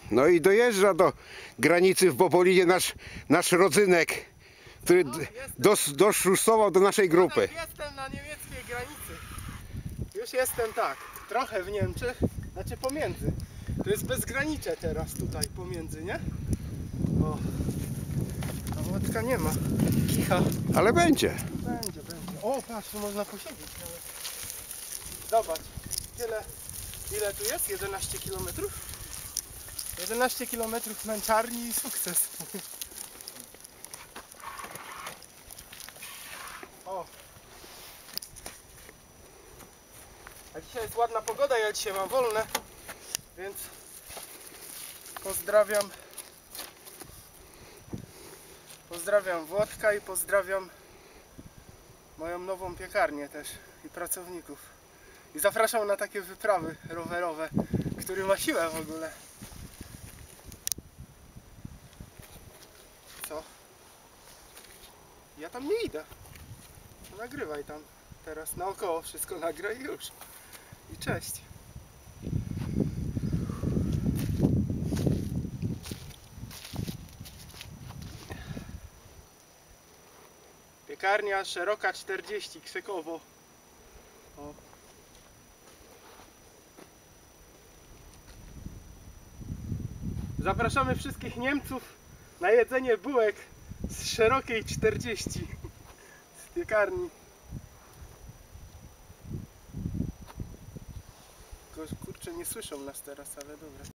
No i dojeżdża do granicy w Bopolinie nasz rodzynek, który doszusował do naszej grupy. Jestem na niemieckiej granicy. Już jestem tak, trochę w Niemczech, znaczy pomiędzy. To jest bezgranicze teraz tutaj pomiędzy, nie? O, a Włodka nie ma. Kicha. Ale będzie. Będzie. O, patrz, tu można posiedzieć nawet. Zobacz, ile tu jest? 11 km? 11 km męczarni i sukces. O. A dzisiaj jest ładna pogoda, ja dzisiaj mam wolne, więc pozdrawiam Włodka i pozdrawiam moją nową piekarnię też i pracowników. I zapraszam na takie wyprawy rowerowe, który ma siłę w ogóle. Co? Ja tam nie idę. Nagrywaj tam. Teraz naokoło wszystko nagraj i już. I cześć. Piekarnia Szeroka 40, Krzykowo. O. Zapraszamy wszystkich Niemców na jedzenie bułek z Szerokiej 40 z piekarni. Kurczę, nie słyszą nas teraz, ale dobra.